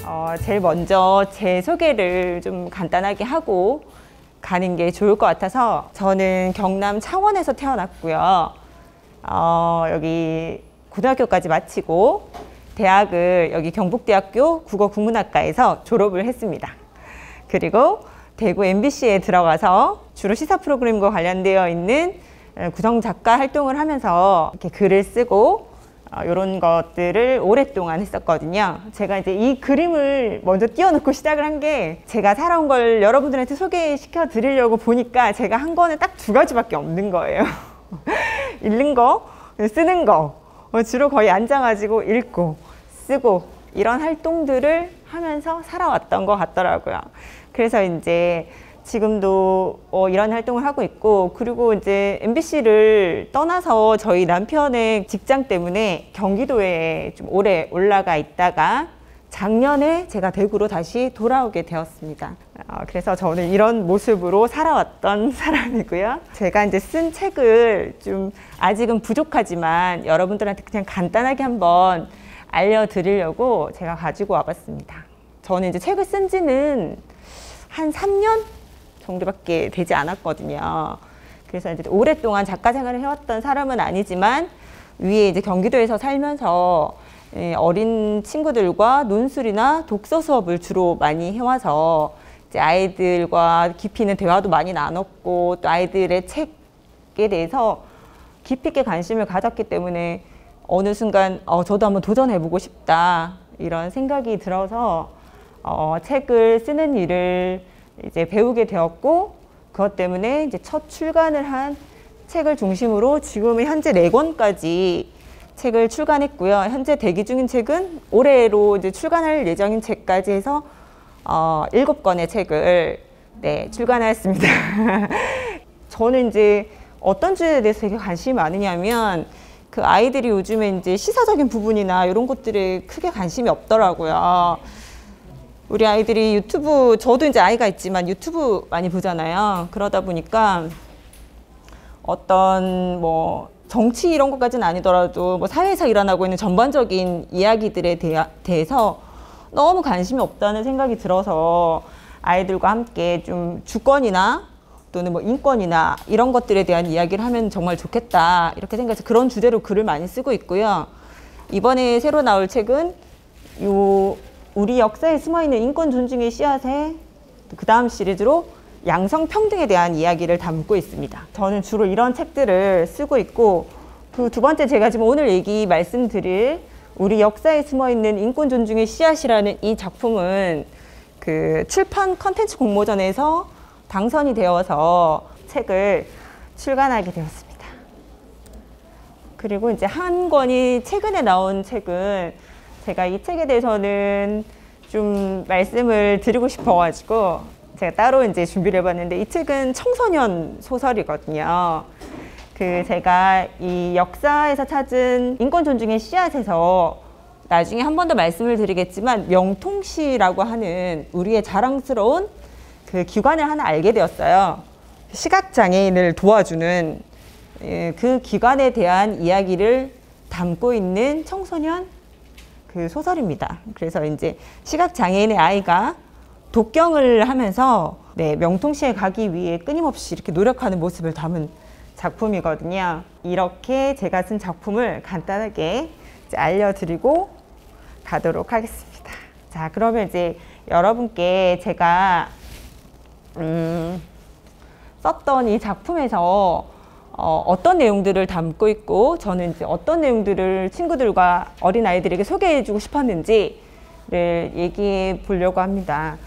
제일 먼저 제 소개를 좀 간단하게 하고 가는 게 좋을 것 같아서, 저는 경남 창원에서 태어났고요. 여기 고등학교까지 마치고 대학을 여기 경북대학교 국어국문학과에서 졸업을 했습니다. 그리고 대구 MBC에 들어가서 주로 시사 프로그램과 관련되어 있는 구성 작가 활동을 하면서 이렇게 글을 쓰고 이런 것들을 오랫동안 했었거든요. 제가 이제 이 그림을 먼저 띄워놓고 시작을 한 게, 제가 살아온 걸 여러분들한테 소개시켜 드리려고 보니까 제가 한 거는 딱 두 가지밖에 없는 거예요. 읽는 거, 쓰는 거. 주로 거의 앉아가지고 읽고 쓰고 이런 활동들을 하면서 살아왔던 것 같더라고요. 그래서 이제 지금도 이런 활동을 하고 있고, 그리고 이제 MBC를 떠나서 저희 남편의 직장 때문에 경기도에 좀 오래 올라가 있다가 작년에 제가 대구로 다시 돌아오게 되었습니다. 그래서 저는 이런 모습으로 살아왔던 사람이고요. 제가 이제 쓴 책을 좀 아직은 부족하지만 여러분들한테 그냥 간단하게 한번 알려드리려고 제가 가지고 와봤습니다. 저는 이제 책을 쓴 지는 한 3년 정도밖에 되지 않았거든요. 그래서 이제 오랫동안 작가 생활을 해왔던 사람은 아니지만, 위에 이제 경기도에서 살면서 어린 친구들과 논술이나 독서 수업을 주로 많이 해와서 이제 아이들과 깊이 있는 대화도 많이 나눴고, 또 아이들의 책에 대해서 깊이 있게 관심을 가졌기 때문에 어느 순간 저도 한번 도전해보고 싶다 이런 생각이 들어서 책을 쓰는 일을 이제 배우게 되었고, 그것 때문에 이제 첫 출간을 한 책을 중심으로 지금은 현재 4권까지 책을 출간했고요. 현재 대기 중인 책은 올해로 이제 출간할 예정인 책까지 해서 7권의 책을 출간하였습니다. 저는 이제 어떤 주제에 대해서 되게 관심이 많으냐면, 그 아이들이 요즘에 이제 시사적인 부분이나 이런 것들에 크게 관심이 없더라고요. 우리 아이들이 유튜브, 저도 이제 아이가 있지만 유튜브 많이 보잖아요. 그러다 보니까 어떤 뭐 정치 이런 것까지는 아니더라도 뭐 사회에서 일어나고 있는 전반적인 이야기들에 대해서 너무 관심이 없다는 생각이 들어서, 아이들과 함께 좀 주권이나 또는 뭐 인권이나 이런 것들에 대한 이야기를 하면 정말 좋겠다 이렇게 생각해서 그런 주제로 글을 많이 쓰고 있고요. 이번에 새로 나올 책은 우리 역사에 숨어있는 인권 존중의 씨앗에 그 다음 시리즈로 양성평등에 대한 이야기를 담고 있습니다. 저는 주로 이런 책들을 쓰고 있고, 그 두 번째 제가 지금 오늘 말씀드릴 우리 역사에 숨어있는 인권 존중의 씨앗이라는 이 작품은 그 출판 컨텐츠 공모전에서 당선이 되어서 책을 출간하게 되었습니다. 그리고 이제 한 권이 최근에 나온 책은, 제가 이 책에 대해서는 좀 말씀을 드리고 싶어가지고 제가 따로 이제 준비를 해봤는데, 이 책은 청소년 소설이거든요. 제가 이 역사에서 찾은 인권 존중의 씨앗에서 나중에 한 번 더 말씀을 드리겠지만, 명통시라고 하는 우리의 자랑스러운 그 기관을 하나 알게 되었어요. 시각장애인을 도와주는 그 기관에 대한 이야기를 담고 있는 청소년 그 소설입니다. 그래서 이제 시각장애인의 아이가 독경을 하면서 명통시에 가기 위해 끊임없이 이렇게 노력하는 모습을 담은 작품이거든요. 이렇게 제가 쓴 작품을 간단하게 이제 알려드리고 가도록 하겠습니다. 자, 그러면 이제 여러분께 제가 썼던 이 작품에서 어떤 내용들을 담고 있고, 저는 이제 어떤 내용들을 친구들과 어린아이들에게 소개해주고 싶었는지를 얘기해 보려고 합니다.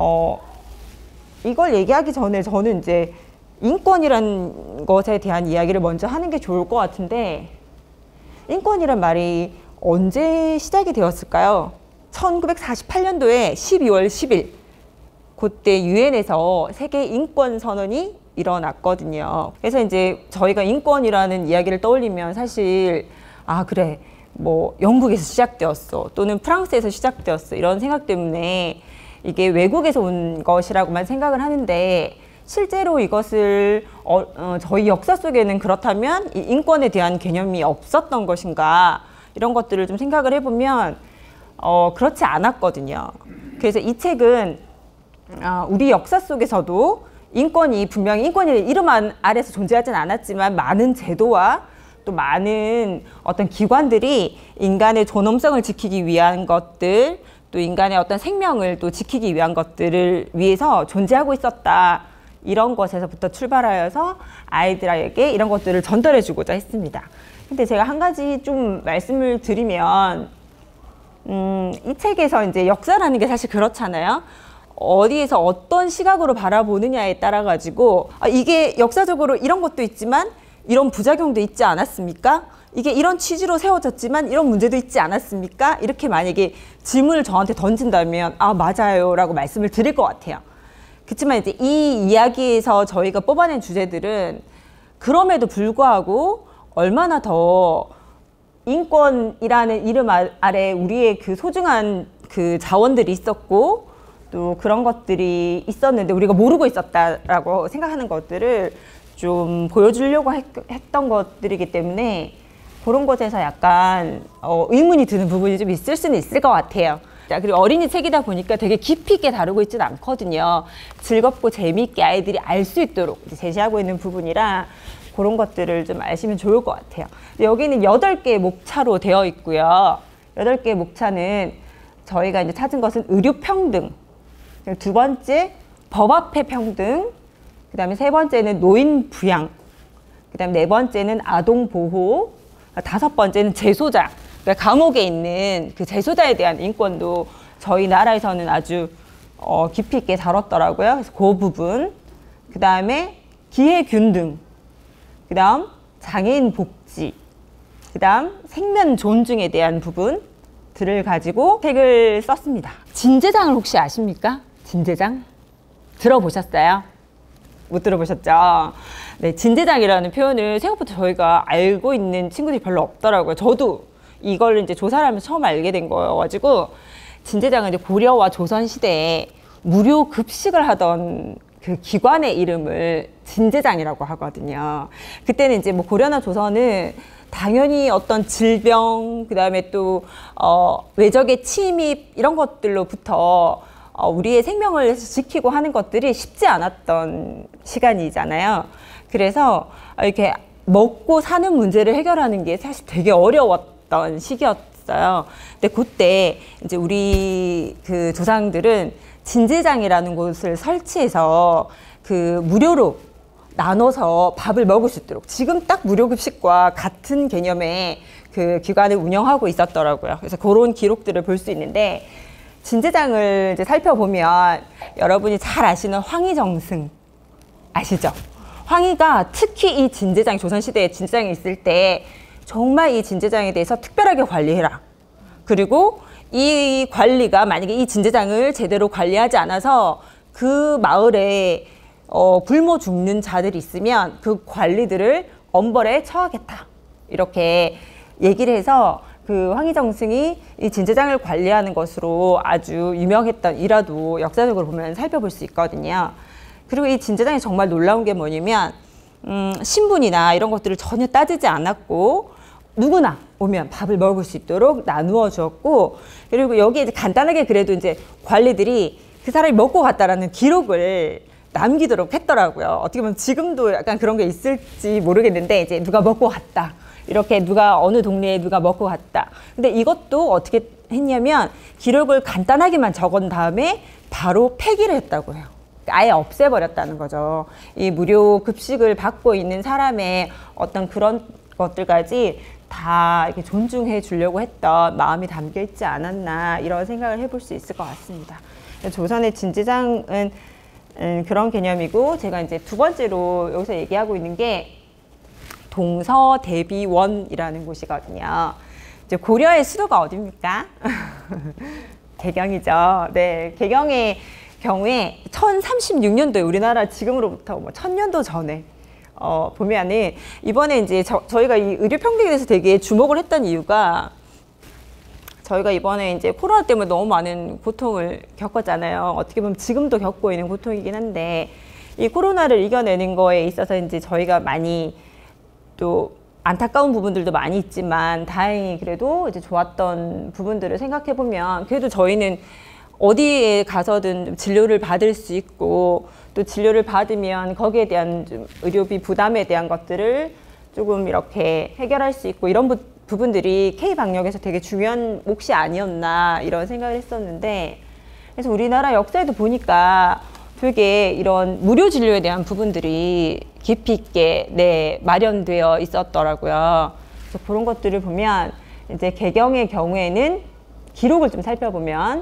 이걸 얘기하기 전에 저는 이제 인권이란 것에 대한 이야기를 먼저 하는 게 좋을 것 같은데, 인권이란 말이 언제 시작이 되었을까요? 1948년도에 12월 10일 그때 유엔에서 세계 인권 선언이 일어났거든요. 그래서 이제 저희가 인권이라는 이야기를 떠올리면 사실 그래 뭐 영국에서 시작되었어 또는 프랑스에서 시작되었어 이런 생각 때문에 이게 외국에서 온 것이라고만 생각을 하는데, 실제로 이것을 저희 역사 속에는 그렇다면 이 인권에 대한 개념이 없었던 것인가, 이런 것들을 좀 생각을 해보면 그렇지 않았거든요. 그래서 이 책은 우리 역사 속에서도 인권이 분명히 인권이라는 이름 아래서 존재하진 않았지만 많은 제도와 또 많은 어떤 기관들이 인간의 존엄성을 지키기 위한 것들, 또 인간의 어떤 생명을 또 지키기 위한 것들을 위해서 존재하고 있었다. 이런 것에서부터 출발하여서 아이들에게 이런 것들을 전달해 주고자 했습니다. 근데 제가 한 가지 좀 말씀을 드리면, 이 책에서 이제 역사라는 게 사실 그렇잖아요. 어디에서 어떤 시각으로 바라보느냐에 따라 가지고 이게 역사적으로 이런 것도 있지만 이런 부작용도 있지 않았습니까? 이게 이런 취지로 세워졌지만 이런 문제도 있지 않았습니까? 이렇게 만약에 질문을 저한테 던진다면 맞아요 라고 말씀을 드릴 것 같아요. 그렇지만 이제 이 이야기에서 저희가 뽑아낸 주제들은 그럼에도 불구하고 얼마나 더 인권이라는 이름 아래 우리의 그 소중한 그 자원들이 있었고 또 그런 것들이 있었는데 우리가 모르고 있었다라고 생각하는 것들을 좀 보여주려고 했던 것들이기 때문에 그런 것에서 약간 의문이 드는 부분이 좀 있을 수는 있을 것 같아요. 그리고 어린이 책이다 보니까 되게 깊이 있게 다루고 있지는 않거든요. 즐겁고 재미있게 아이들이 알 수 있도록 제시하고 있는 부분이라 그런 것들을 좀 아시면 좋을 것 같아요. 여기는 8개의 목차로 되어 있고요. 8개의 목차는 저희가 이제 찾은 것은 의료평등, 두 번째 법 앞의 평등, 그 다음에 세 번째는 노인 부양, 그 다음에 네 번째는 아동 보호, 다섯 번째는 재소자, 그러니까 감옥에 있는 그 재소자에 대한 인권도 저희 나라에서는 아주 깊이 있게 다뤘더라고요. 그래서 그 부분, 그 다음에 기회균등, 그 다음 장애인 복지, 그 다음 생명 존중에 대한 부분들을 가지고 책을 썼습니다. 진제장을 혹시 아십니까? 진제장? 들어보셨어요? 못 들어보셨죠? 네, 진제장이라는 표현을 생각보다 저희가 알고 있는 친구들이 별로 없더라고요. 저도 이걸 이제 조사를 하면서 처음 알게 된 거여가지고, 진제장은 이제 고려와 조선 시대에 무료 급식을 하던 그 기관의 이름을 진제장이라고 하거든요. 그때는 이제 뭐 고려나 조선은 당연히 어떤 질병, 그 다음에 또 외적의 침입 이런 것들로부터 우리의 생명을 지키고 하는 것들이 쉽지 않았던 시간이잖아요. 그래서 이렇게 먹고 사는 문제를 해결하는 게 사실 되게 어려웠던 시기였어요. 근데 그때 이제 우리 그 조상들은 진제장이라는 곳을 설치해서 그 무료로 나눠서 밥을 먹을 수 있도록, 지금 딱 무료급식과 같은 개념의 그 기관을 운영하고 있었더라고요. 그래서 그런 기록들을 볼 수 있는데, 진제장을 이제 살펴보면 여러분이 잘 아시는 황희정승 아시죠? 황희가 특히 이 진제장, 조선시대에 진제장이 있을 때 정말 이 진제장에 대해서 특별하게 관리해라. 그리고 이 관리가 만약에 이 진제장을 제대로 관리하지 않아서 그 마을에 굶어 죽는 자들이 있으면 그 관리들을 엄벌에 처하겠다. 이렇게 얘기를 해서 그 황희정승이 이 진제장을 관리하는 것으로 아주 유명했던 일화도 역사적으로 보면 살펴볼 수 있거든요. 그리고 이 진제장이 정말 놀라운 게 뭐냐면 신분이나 이런 것들을 전혀 따지지 않았고 누구나 오면 밥을 먹을 수 있도록 나누어 주었고, 그리고 여기에 이제 간단하게 그래도 이제 관리들이 그 사람이 먹고 갔다라는 기록을 남기도록 했더라고요. 어떻게 보면 지금도 약간 그런 게 있을지 모르겠는데, 이제 누가 먹고 갔다. 이렇게 누가 어느 동네에 누가 먹고 갔다. 근데 이것도 어떻게 했냐면 기록을 간단하게만 적은 다음에 바로 폐기를 했다고 해요. 아예 없애버렸다는 거죠. 이 무료 급식을 받고 있는 사람의 어떤 그런 것들까지 다 이렇게 존중해 주려고 했던 마음이 담겨 있지 않았나, 이런 생각을 해볼 수 있을 것 같습니다. 조선의 진제장은 그런 개념이고, 제가 이제 두 번째로 여기서 얘기하고 있는 게 동서대비원이라는 곳이거든요. 이제 고려의 수도가 어디입니까? 개경이죠. 네, 개경의 경우에 1036년도에 우리나라 지금으로부터 뭐 1000년도 전에 보면은 이번에 이제 저희가 이 의료평등에 대해서 되게 주목을 했던 이유가, 저희가 이번에 이제 코로나 때문에 너무 많은 고통을 겪었잖아요. 어떻게 보면 지금도 겪고 있는 고통이긴 한데, 이 코로나를 이겨내는 거에 있어서 이제 저희가 많이 또 안타까운 부분들도 많이 있지만 다행히 그래도 이제 좋았던 부분들을 생각해 보면 그래도 저희는 어디에 가서든 좀 진료를 받을 수 있고 또 진료를 받으면 거기에 대한 좀 의료비 부담에 대한 것들을 조금 이렇게 해결할 수 있고 이런 부분들이 K방역에서 되게 중요한 몫이 아니었나 이런 생각을 했었는데 그래서 우리나라 역사에도 보니까 되게 이런 무료 진료에 대한 부분들이 깊이 있게 마련되어 있었더라고요. 그래서 그런 것들을 보면 이제 개경의 경우에는 기록을 좀 살펴보면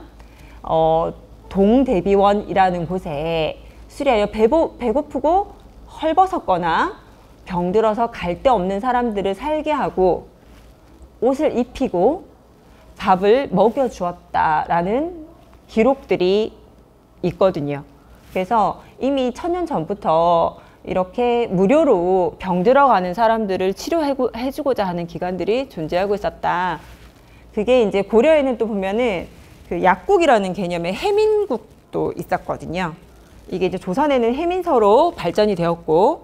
동대비원이라는 곳에 수리하여 배고프고 헐벗었거나 병들어서 갈 데 없는 사람들을 살게 하고 옷을 입히고 밥을 먹여 주었다라는 기록들이 있거든요. 그래서 이미 1000년 전부터 이렇게 무료로 병들어가는 사람들을 치료해주고자 하는 기관들이 존재하고 있었다. 그게 이제 고려에는 또 보면은 그 약국이라는 개념의 해민국도 있었거든요. 이게 이제 조선에는 해민서로 발전이 되었고,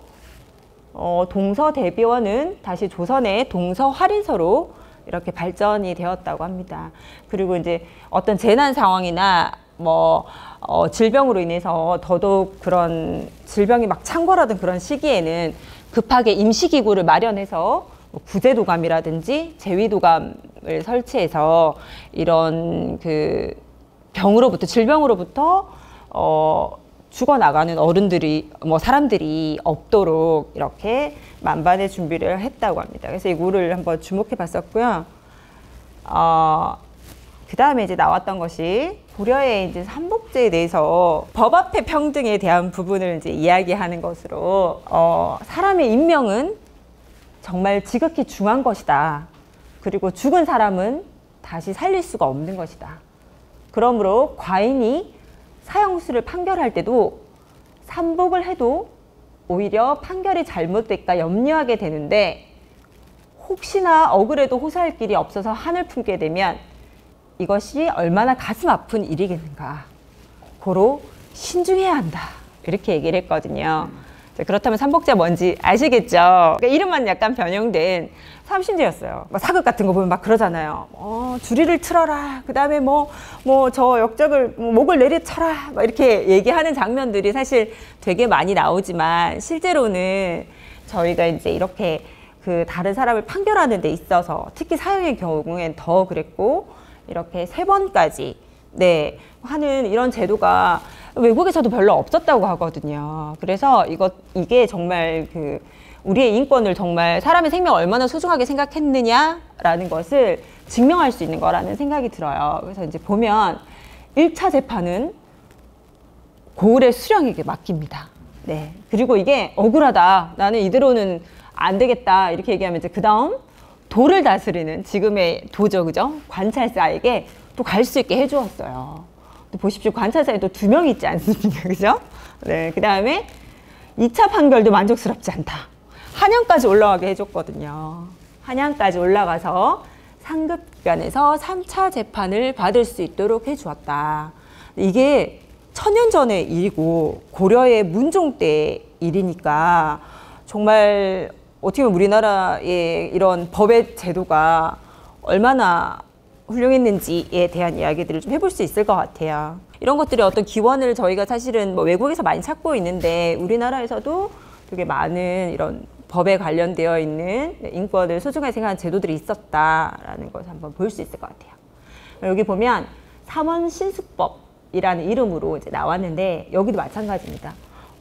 동서대비원은 다시 조선의 동서활인서로 이렇게 발전이 되었다고 합니다. 그리고 이제 어떤 재난 상황이나 질병으로 인해서 더더욱 그런 질병이 막 창궐하던 그런 시기에는 급하게 임시기구를 마련해서 구제도감이라든지 제위도감을 설치해서 이런 그 질병으로부터 죽어나가는 사람들이 없도록 이렇게 만반의 준비를 했다고 합니다. 그래서 이거를 한번 주목해 봤었고요. 그 다음에 이제 나왔던 것이 고려의 이제 삼복제에 대해서 법 앞의 평등에 대한 부분을 이제 이야기하는 것으로 사람의 인명은 정말 지극히 중요한 것이다. 그리고 죽은 사람은 다시 살릴 수가 없는 것이다. 그러므로 과인이 사형수를 판결할 때도 삼복을 해도 오히려 판결이 잘못될까 염려하게 되는데 혹시나 억울해도 호소할 길이 없어서 한을 품게 되면 이것이 얼마나 가슴 아픈 일이겠는가. 고로 신중해야 한다. 이렇게 얘기를 했거든요. 그렇다면 삼복제가 뭔지 아시겠죠? 그러니까 이름만 약간 변형된 삼신제였어요. 사극 같은 거 보면 막 그러잖아요. 주리를 틀어라. 그 다음에 저 역적을 목을 내리쳐라. 막 이렇게 얘기하는 장면들이 사실 되게 많이 나오지만 실제로는 저희가 이제 이렇게 그 다른 사람을 판결하는 데 있어서 특히 사형의 경우엔 더 그랬고 이렇게 3번까지 하는 이런 제도가 외국에서도 별로 없었다고 하거든요. 그래서 이게 정말 우리의 인권을 정말 사람의 생명을 얼마나 소중하게 생각했느냐라는 것을 증명할 수 있는 거라는 생각이 들어요. 그래서 이제 보면 1차 재판은 고을의 수령에게 맡깁니다. 그리고 이게 억울하다. 나는 이대로는 안 되겠다. 이렇게 얘기하면 이제 그 다음 도를 다스리는 지금의 도죠, 그죠? 관찰사에게 또 갈 수 있게 해주었어요. 또 보십시오. 관찰사에 또 2명이 있지 않습니까? 그죠? 그 다음에 2차 판결도 만족스럽지 않다. 한양까지 올라가게 해줬거든요. 한양까지 올라가서 상급기관에서 3차 재판을 받을 수 있도록 해주었다. 이게 1000년 전의 일이고 고려의 문종 때 일이니까 정말 어떻게 보면 우리나라의 이런 법의 제도가 얼마나 훌륭했는지에 대한 이야기들을 좀 해볼 수 있을 것 같아요. 이런 것들의 어떤 기원을 저희가 사실은 외국에서 많이 찾고 있는데 우리나라에서도 되게 많은 이런 법에 관련되어 있는 인권을 소중하게 생각하는 제도들이 있었다라는 것을 한번 볼 수 있을 것 같아요. 여기 보면 삼원신수법이라는 이름으로 이제 나왔는데 여기도 마찬가지입니다.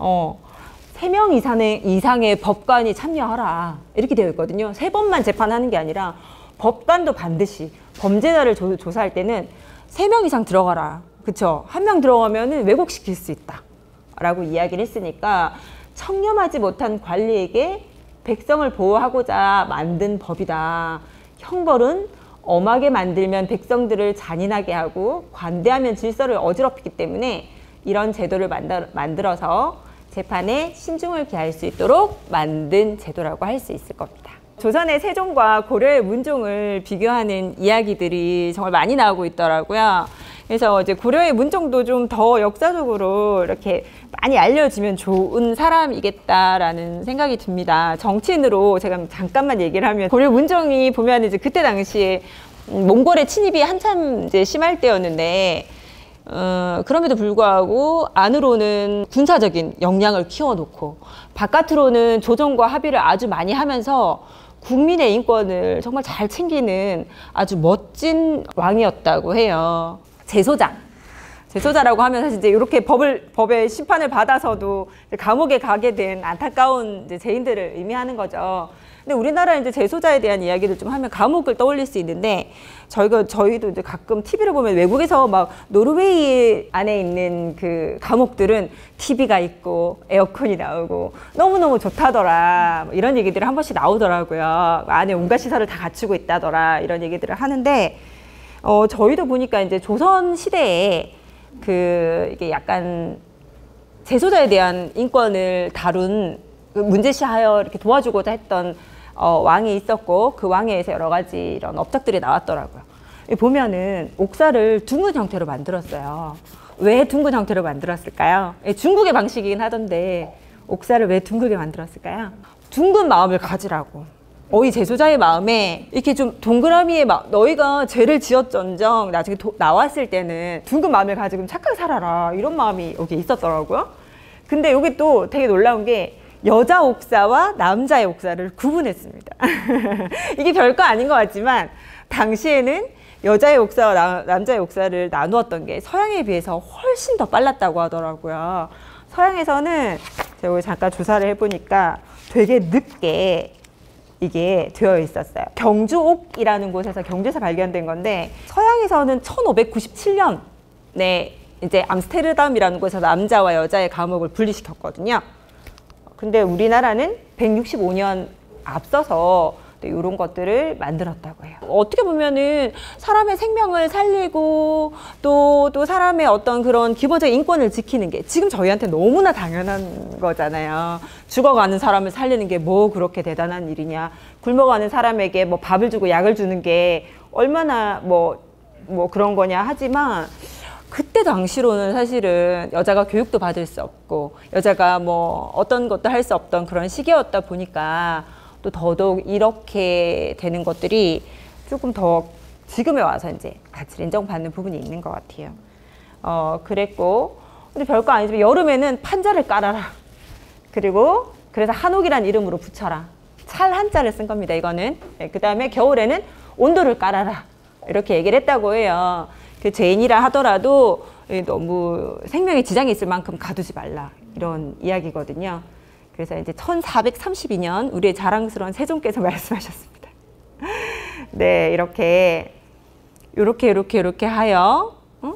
3명 이상의 법관이 참여하라 이렇게 되어 있거든요. 3번만 재판하는 게 아니라 법관도 반드시 범죄자를 조사할 때는 3명 이상 들어가라. 그쵸? 1명 들어가면 왜곡시킬 수 있다 라고 이야기를 했으니까 청렴하지 못한 관리에게 백성을 보호하고자 만든 법이다. 형벌은 엄하게 만들면 백성들을 잔인하게 하고 관대하면 질서를 어지럽히기 때문에 이런 제도를 만들어서 재판에 신중을 기할 수 있도록 만든 제도라고 할 수 있을 겁니다. 조선의 세종과 고려의 문종을 비교하는 이야기들이 정말 많이 나오고 있더라고요. 그래서 이제 고려의 문정도 좀 더 역사적으로 이렇게 많이 알려지면 좋은 사람이겠다라는 생각이 듭니다. 정치인으로 제가 잠깐만 얘기를 하면 고려 문정이 보면 이제 그때 당시에 몽골의 침입이 한참 이제 심할 때였는데 그럼에도 불구하고 안으로는 군사적인 역량을 키워놓고 바깥으로는 조정과 합의를 아주 많이 하면서 국민의 인권을 정말 잘 챙기는 아주 멋진 왕이었다고 해요. 제소자라고 하면 사실 이제 이렇게 법의 심판을 받아서도 감옥에 가게 된 안타까운 이제 죄인들을 의미하는 거죠. 근데 우리나라 이제 제소자에 대한 이야기를 좀 하면 감옥을 떠올릴 수 있는데 저희도 이제 가끔 TV를 보면 외국에서 막 노르웨이 안에 있는 그 감옥들은 TV가 있고 에어컨이 나오고 너무너무 좋다더라 이런 얘기들이 한 번씩 나오더라고요. 안에 온갖 시설을 다 갖추고 있다더라 이런 얘기들을 하는데 저희도 보니까 이제 조선 시대에 이게 약간 제소자에 대한 인권을 다룬 문제시하여 이렇게 도와주고자 했던 왕이 있었고 그 왕에 의해서 여러 가지 이런 업적들이 나왔더라고요. 보면은 옥사를 둥근 형태로 만들었어요. 왜 둥근 형태로 만들었을까요? 중국의 방식이긴 하던데 옥사를 왜 둥글게 만들었을까요? 둥근 마음을 가지라고. 이 제소자의 마음에 이렇게 좀 동그라미의 너희가 죄를 지었전정 나중에 나왔을 때는 둥근 마음을 가지고 착하게 살아라 이런 마음이 여기 있었더라고요. 근데 여기 또 되게 놀라운 게 여자 옥사와 남자의 옥사를 구분했습니다. 이게 별거 아닌 것 같지만 당시에는 여자의 옥사와 남자의 옥사를 나누었던 게 서양에 비해서 훨씬 더 빨랐다고 하더라고요. 서양에서는 제가 잠깐 조사를 해보니까 되게 늦게 이게 되어 있었어요. 경주옥이라는 곳에서 경주에서 발견된 건데 서양에서는 1597년에 이제 암스테르담이라는 곳에서 남자와 여자의 감옥을 분리시켰거든요. 근데 우리나라는 165년 앞서서 이런 것들을 만들었다고 해요. 어떻게 보면은 사람의 생명을 살리고 또 사람의 어떤 그런 기본적인 인권을 지키는 게 지금 저희한테 너무나 당연한 거잖아요. 죽어가는 사람을 살리는 게 뭐 그렇게 대단한 일이냐. 굶어가는 사람에게 뭐 밥을 주고 약을 주는 게 얼마나 뭐 그런 거냐 하지만 그때 당시로는 사실은 여자가 교육도 받을 수 없고 여자가 뭐 어떤 것도 할 수 없던 그런 시기였다 보니까 또 더더욱 이렇게 되는 것들이 조금 더 지금에 와서 이제 가치를 인정받는 부분이 있는 것 같아요. 그랬고 근데 별거 아니지만 여름에는 판자를 깔아라. 그리고 그래서 한옥이란 이름으로 붙여라. 찰 한자를 쓴 겁니다. 이거는. 그 다음에 겨울에는 온도를 깔아라. 이렇게 얘기를 했다고 해요. 그 죄인이라 하더라도 너무 생명에 지장이 있을 만큼 가두지 말라. 이런 이야기거든요. 그래서 이제 1432년 우리의 자랑스러운 세종께서 말씀하셨습니다. 네, 이렇게 하여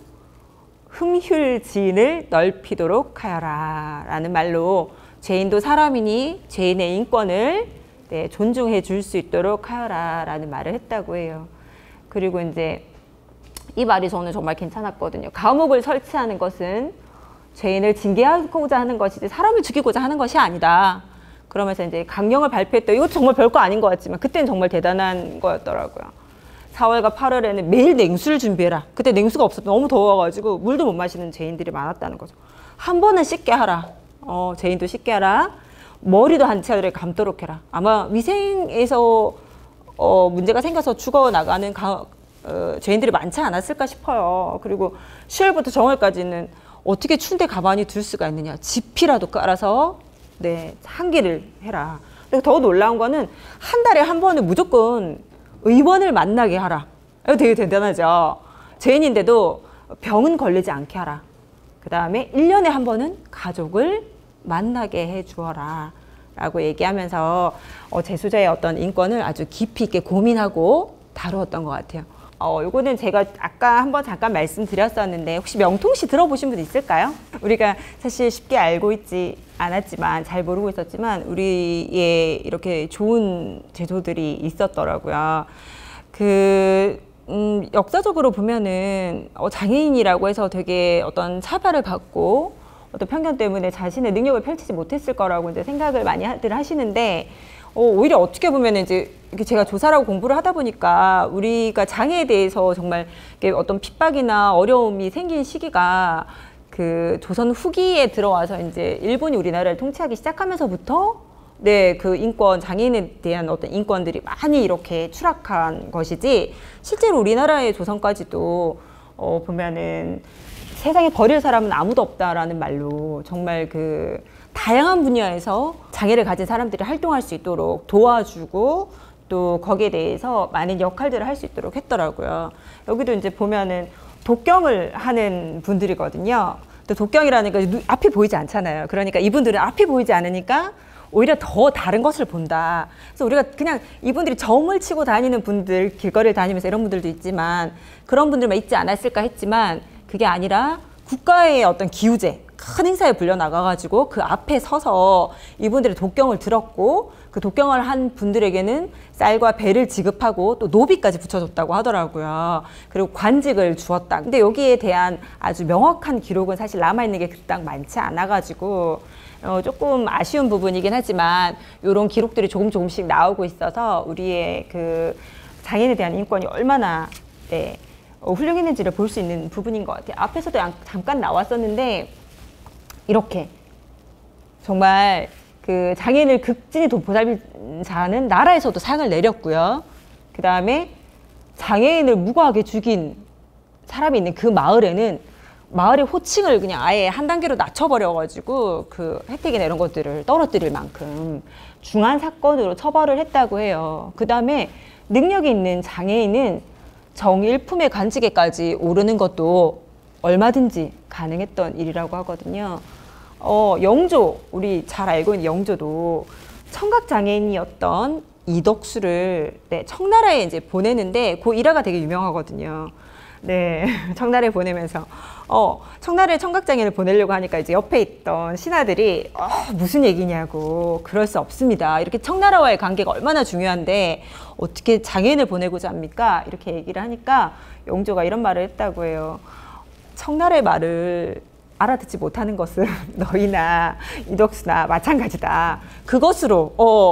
흠휼지인을 넓히도록 하여라 라는 말로 죄인도 사람이니 죄인의 인권을 존중해 줄 수 있도록 하여라 라는 말을 했다고 해요. 그리고 이제 이 말이 저는 정말 괜찮았거든요. 감옥을 설치하는 것은 죄인을 징계하고자 하는 것이지 사람을 죽이고자 하는 것이 아니다. 그러면서 이제 강령을 발표했다. 이것도 정말 별거 아닌 것 같지만 그때는 정말 대단한 거였더라고요. 4월과 8월에는 매일 냉수를 준비해라. 그때 냉수가 없어서 너무 더워가지고 물도 못 마시는 죄인들이 많았다는 거죠. 한 번은 씻게 하라. 죄인도 씻게 하라. 머리도 한 차례 감도록 해라. 아마 위생에서 문제가 생겨서 죽어나가는 죄인들이 많지 않았을까 싶어요. 그리고 10월부터 정월까지는 어떻게 추운데 가만히 둘 수가 있느냐. 지피라도 깔아서 한기를 해라. 그리고 더 놀라운 거는 한 달에 한 번은 무조건 의원을 만나게 하라. 이거 되게 대단하죠. 죄인인데도 병은 걸리지 않게 하라. 그 다음에 1년에 한 번은 가족을 만나게 해주어라 라고 얘기하면서 제소자의 어떤 인권을 아주 깊이 있게 고민하고 다루었던 것 같아요. 요거는 제가 아까 한번 잠깐 말씀드렸었는데 혹시 명통시 들어보신 분 있을까요? 우리가 사실 쉽게 알고 있지 않았지만 잘 모르고 있었지만 우리의 이렇게 좋은 제도들이 있었더라고요. 역사적으로 보면은 장애인이라고 해서 되게 어떤 차별을 받고 어떤 편견 때문에 자신의 능력을 펼치지 못했을 거라고 이제 생각을 많이들 하시는데 오히려 어떻게 보면 이제 이렇게 제가 조사를 하고 공부를 하다 보니까 우리가 장애에 대해서 정말 어떤 핍박이나 어려움이 생긴 시기가 그 조선 후기에 들어와서 이제 일본이 우리나라를 통치하기 시작하면서부터 네, 그 인권, 장애인에 대한 어떤 인권들이 많이 이렇게 추락한 것이지, 실제로 우리나라의 조선까지도 보면은 세상에 버릴 사람은 아무도 없다라는 말로 정말 그 다양한 분야에서 장애를 가진 사람들이 활동할 수 있도록 도와주고 또 거기에 대해서 많은 역할들을 할 수 있도록 했더라고요. 여기도 이제 보면은 독경을 하는 분들이거든요. 또 독경이라는 거 앞이 보이지 않잖아요. 그러니까 이분들은 앞이 보이지 않으니까 오히려 더 다른 것을 본다. 그래서 우리가 그냥 이분들이 점을 치고 다니는 분들, 길거리를 다니면서 이런 분들도 있지만 그런 분들만 있지 않았을까 했지만 그게 아니라 국가의 어떤 기우제, 큰 행사에 불려나가가지고 그 앞에 서서 이분들의 독경을 들었고 그 독경을 한 분들에게는 쌀과 배를 지급하고 또 노비까지 붙여줬다고 하더라고요. 그리고 관직을 주었다. 근데 여기에 대한 아주 명확한 기록은 사실 남아있는 게 그닥 많지 않아가지고 조금 아쉬운 부분이긴 하지만 이런 기록들이 조금씩 나오고 있어서 우리의 그 장애인에 대한 인권이 얼마나 네, 훌륭했는지를 볼 수 있는 부분인 것 같아요. 앞에서도 잠깐 나왔었는데 이렇게 정말 그 장애인을 극진히 보살핀 자는 나라에서도 상을 내렸고요. 그 다음에 장애인을 무고하게 죽인 사람이 있는 그 마을에는 마을의 호칭을 그냥 아예 한 단계로 낮춰버려가지고 그 혜택이나 이런 것들을 떨어뜨릴 만큼 중한 사건으로 처벌을 했다고 해요. 그 다음에 능력이 있는 장애인은 정일품의 관직에까지 오르는 것도 얼마든지 가능했던 일이라고 하거든요. 영조, 우리 잘 알고 있는 영조도 청각장애인이었던 이덕수를 네, 청나라에 이제 보내는데 그 일화가 되게 유명하거든요. 네, 청나라에 보내면서 청나라에 청각장애인을 보내려고 하니까 이제 옆에 있던 신하들이 무슨 얘기냐고, 그럴 수 없습니다. 이렇게 청나라와의 관계가 얼마나 중요한데 어떻게 장애인을 보내고자 합니까? 이렇게 얘기를 하니까 영조가 이런 말을 했다고 해요. 청나라의 말을 알아듣지 못하는 것은 너희나 이덕수나 마찬가지다. 그것으로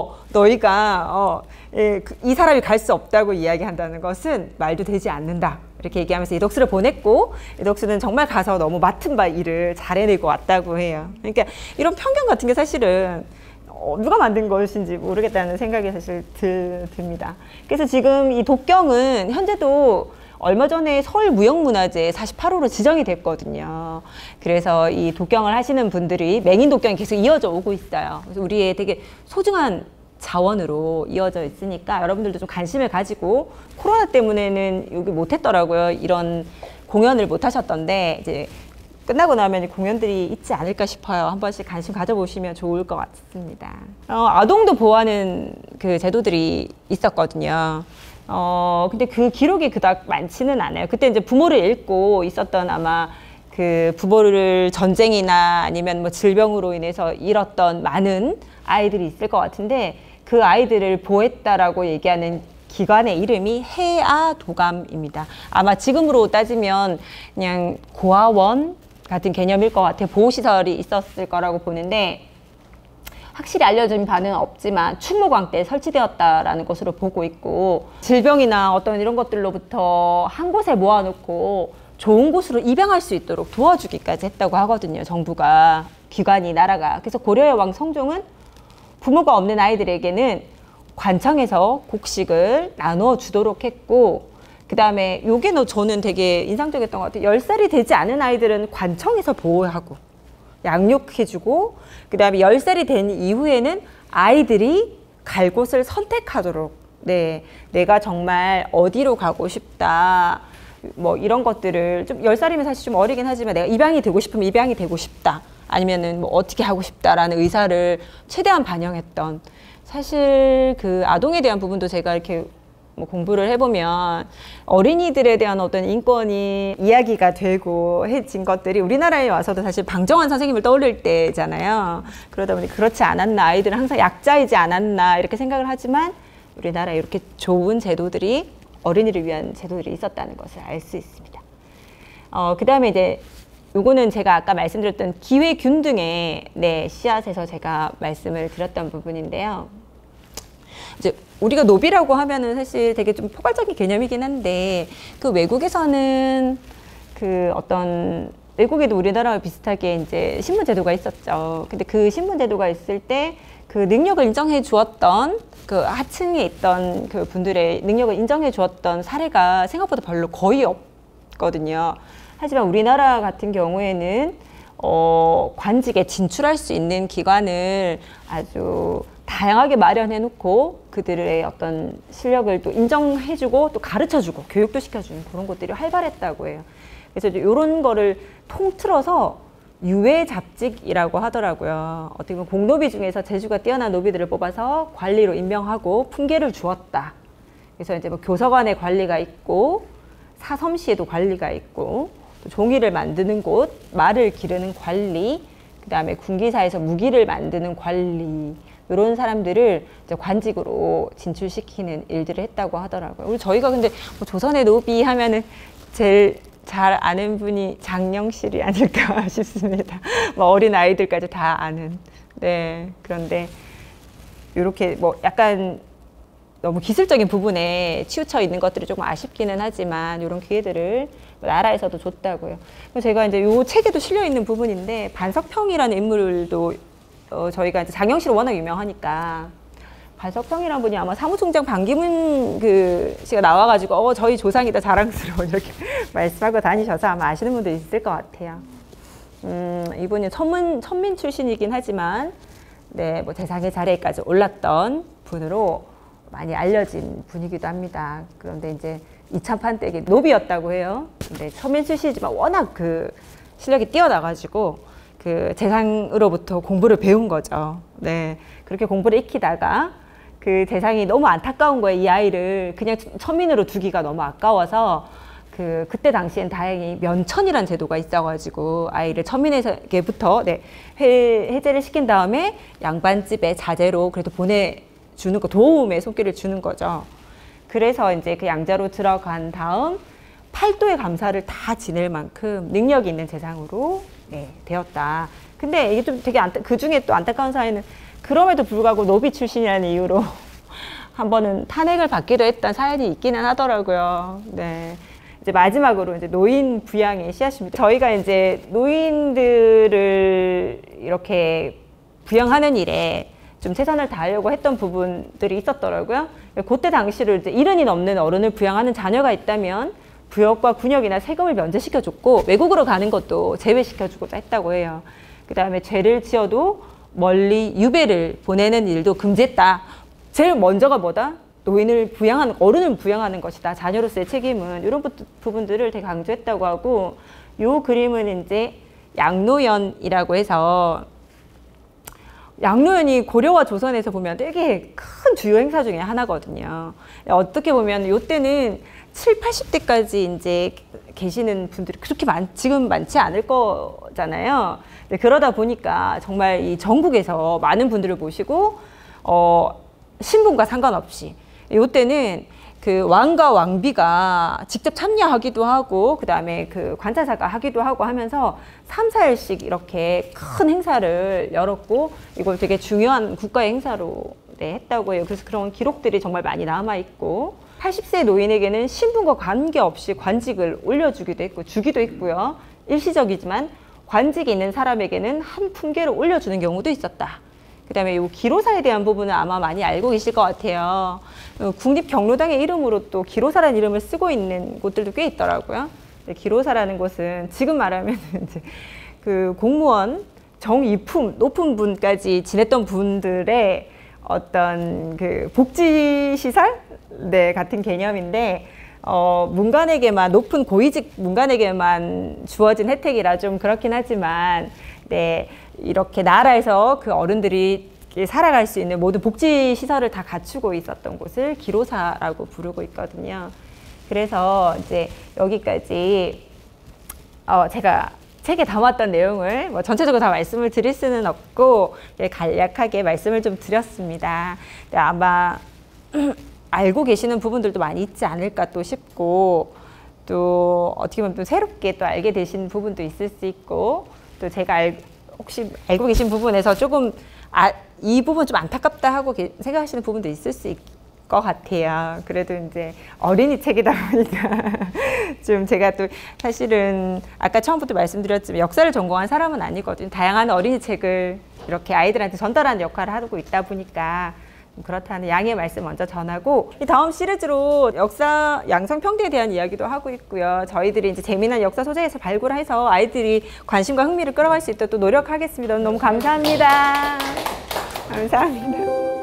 너희가 이 사람이 갈 수 없다고 이야기한다는 것은 말도 되지 않는다. 이렇게 얘기하면서 이덕수를 보냈고 이덕수는 정말 가서 너무 맡은 바 일을 잘 해내고 왔다고 해요. 그러니까 이런 편견 같은 게 사실은 누가 만든 것인지 모르겠다는 생각이 사실 듭니다. 그래서 지금 이 독경은 현재도 얼마 전에 서울무형문화재 48호로 지정이 됐거든요. 그래서 이 독경을 하시는 분들이 맹인 독경이 계속 이어져 오고 있어요. 그래서 우리의 되게 소중한 자원으로 이어져 있으니까 여러분들도 좀 관심을 가지고, 코로나 때문에는 여기 못했더라고요. 이런 공연을 못 하셨던데 이제 끝나고 나면 공연들이 있지 않을까 싶어요. 한 번씩 관심 가져보시면 좋을 것 같습니다. 아동도 보호하는 그 제도들이 있었거든요. 근데 그 기록이 그닥 많지는 않아요. 그때 이제 부모를 잃고 있었던 아마 그 부모를 전쟁이나 아니면 뭐 질병으로 인해서 잃었던 많은 아이들이 있을 것 같은데 그 아이들을 보호했다라고 얘기하는 기관의 이름이 해아도감입니다. 아마 지금으로 따지면 그냥 고아원 같은 개념일 것 같아요. 보호시설이 있었을 거라고 보는데 확실히 알려진 바는 없지만 충무광 때 설치되었다라는 것으로 보고 있고, 질병이나 어떤 이런 것들로부터 한 곳에 모아놓고 좋은 곳으로 입양할 수 있도록 도와주기까지 했다고 하거든요. 정부가, 기관이, 나라가. 그래서 고려의 왕 성종은 부모가 없는 아이들에게는 관청에서 곡식을 나누어 주도록 했고, 그 다음에 요게 저는 되게 인상적이었던 것 같아요. 10살이 되지 않은 아이들은 관청에서 보호하고 양육해주고, 그 다음에 10살이 된 이후에는 아이들이 갈 곳을 선택하도록, 네, 내가 정말 어디로 가고 싶다, 뭐 이런 것들을 좀 10살이면 사실 좀 어리긴 하지만 내가 입양이 되고 싶으면 입양이 되고 싶다, 아니면은 뭐 어떻게 하고 싶다라는 의사를 최대한 반영했던, 사실 그 아동에 대한 부분도 제가 이렇게 뭐 공부를 해보면 어린이들에 대한 어떤 인권이 이야기가 되고 해진 것들이 우리나라에 와서도 사실 방정환 선생님을 떠올릴 때잖아요. 그러다 보니 그렇지 않았나, 아이들은 항상 약자이지 않았나 이렇게 생각을 하지만 우리나라에 이렇게 좋은 제도들이, 어린이를 위한 제도들이 있었다는 것을 알 수 있습니다. 그 다음에 이제 요거는 제가 아까 말씀드렸던 기회균등의 씨앗에서 제가 말씀을 드렸던 부분인데요. 이제 우리가 노비라고 하면은 사실 되게 좀 포괄적인 개념이긴 한데 그 외국에서는 그 어떤 외국에도 우리나라와 비슷하게 이제 신분제도가 있었죠. 근데 그 신분제도가 있을 때 그 능력을 인정해 주었던 그 하층에 있던 그 분들의 능력을 인정해 주었던 사례가 생각보다 별로 거의 없거든요. 하지만 우리나라 같은 경우에는 관직에 진출할 수 있는 기관을 아주 다양하게 마련해 놓고 그들의 어떤 실력을 또 인정해 주고 또 가르쳐 주고 교육도 시켜주는 그런 것들이 활발했다고 해요. 그래서 이런 거를 통틀어서 유해잡직이라고 하더라고요. 어떻게 보면 공노비 중에서 재주가 뛰어난 노비들을 뽑아서 관리로 임명하고 품계를 주었다. 그래서 이제 뭐 교서관의 관리가 있고 사섬시에도 관리가 있고 또 종이를 만드는 곳, 말을 기르는 관리, 그 다음에 군기사에서 무기를 만드는 관리 이런 사람들을 이제 관직으로 진출시키는 일들을 했다고 하더라고요. 우리 저희가 근데 뭐 조선의 노비 하면은 제일 잘 아는 분이 장영실이 아닐까 싶습니다. 뭐 어린 아이들까지 다 아는. 네. 그런데 이렇게 뭐 약간 너무 기술적인 부분에 치우쳐 있는 것들이 조금 아쉽기는 하지만 이런 기회들을 나라에서도 줬다고요. 제가 이제 이 책에도 실려 있는 부분인데 반석평이라는 인물도 저희가 이제 장영실은 워낙 유명하니까 반석평이라는 분이 아마 사무총장 반기문 그 씨가 나와가지고 저희 조상이다 자랑스러워 이렇게 말씀하고 다니셔서 아마 아시는 분도 있을 것 같아요. 이분이 천민 출신이긴 하지만 네, 뭐 대상의 자리에까지 올랐던 분으로 많이 알려진 분이기도 합니다. 그런데 이제 이참판 때 노비였다고 해요. 근데 천민 출신이지만 워낙 그 실력이 뛰어나가지고 그 재상으로부터 공부를 배운 거죠. 네, 그렇게 공부를 익히다가 그 재상이 너무 안타까운 거예요. 이 아이를 그냥 천민으로 두기가 너무 아까워서 그때 당시엔 다행히 면천이라는 제도가 있어가지고 아이를 천민에게부터 네, 해제를 시킨 다음에 양반집에 자제로 그래도 보내주는 거 도움의 손길을 주는 거죠. 그래서 이제 그 양자로 들어간 다음 팔도의 감사를 다 지낼 만큼 능력이 있는 재상으로 네, 되었다. 근데 이게 좀 되게 그 중에 또 안타까운 사연은 그럼에도 불구하고 노비 출신이라는 이유로 한 번은 탄핵을 받기도 했던 사연이 있기는 하더라고요. 네. 이제 마지막으로 이제 노인 부양의 씨앗입니다. 저희가 이제 노인들을 이렇게 부양하는 일에 좀 최선을 다하려고 했던 부분들이 있었더라고요. 그때 당시를 이제 70이 넘는 어른을 부양하는 자녀가 있다면 부역과 군역이나 세금을 면제시켜줬고 외국으로 가는 것도 제외시켜주고자 했다고 해요. 그 다음에 죄를 지어도 멀리 유배를 보내는 일도 금지했다. 제일 먼저가 뭐다? 노인을 부양하는, 어른을 부양하는 것이다. 자녀로서의 책임은. 이런 부분들을 되게 강조했다고 하고, 요 그림은 이제 양노연이라고 해서, 양노연이 고려와 조선에서 보면 되게 큰 주요 행사 중에 하나거든요. 어떻게 보면 요때는 7, 80대까지 이제 계시는 분들이 그렇게 지금 많지 않을 거잖아요. 그러다 보니까 정말 이 전국에서 많은 분들을 모시고 신분과 상관없이 이때는 그 왕과 왕비가 직접 참여하기도 하고 그 다음에 그 관찰사가 하기도 하고 하면서 3, 4일씩 이렇게 큰 행사를 열었고 이걸 되게 중요한 국가의 행사로 네, 했다고 해요. 그래서 그런 기록들이 정말 많이 남아있고 80세 노인에게는 신분과 관계없이 관직을 올려주기도 했고 주기도 했고요. 일시적이지만 관직이 있는 사람에게는 한 품계를 올려주는 경우도 있었다. 그 다음에 이 기로사에 대한 부분은 아마 많이 알고 계실 것 같아요. 국립경로당의 이름으로 또 기로사라는 이름을 쓰고 있는 곳들도 꽤 있더라고요. 기로사라는 곳은 지금 말하면 이제 그 공무원 정이품 높은 분까지 지냈던 분들의 어떤 그 복지시설 네, 같은 개념인데 문관에게만 높은 고위직 문관에게만 주어진 혜택이라 좀 그렇긴 하지만 네, 이렇게 나라에서 그 어른들이 살아갈 수 있는 모든 복지 시설을 다 갖추고 있었던 곳을 기로사라고 부르고 있거든요. 그래서 이제 여기까지 제가 책에 담았던 내용을 뭐 전체적으로 다 말씀을 드릴 수는 없고 간략하게 말씀을 좀 드렸습니다. 아마 알고 계시는 부분들도 많이 있지 않을까 또 싶고 또 어떻게 보면 또 새롭게 또 알게 되신 부분도 있을 수 있고 또 제가 혹시 알고 계신 부분에서 조금 이 부분 좀 안타깝다 하고 생각하시는 부분도 있을 수 있을 것 같아요. 그래도 이제 어린이 책이다 보니까 좀 제가 또 사실은 아까 처음부터 말씀드렸지만 역사를 전공한 사람은 아니거든요. 다양한 어린이 책을 이렇게 아이들한테 전달하는 역할을 하고 있다 보니까 그렇다는 양해 말씀 먼저 전하고, 이 다음 시리즈로 역사 양성평등에 대한 이야기도 하고 있고요. 저희들이 이제 재미난 역사 소재에서 발굴해서 아이들이 관심과 흥미를 끌어갈 수 있도록 또 노력하겠습니다. 너무 감사합니다. 감사합니다.